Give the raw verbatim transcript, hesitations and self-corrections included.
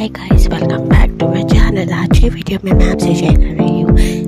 Hi guys, welcome back to my channel. आज की video में मैं आपसे शेयर कर रही हूँ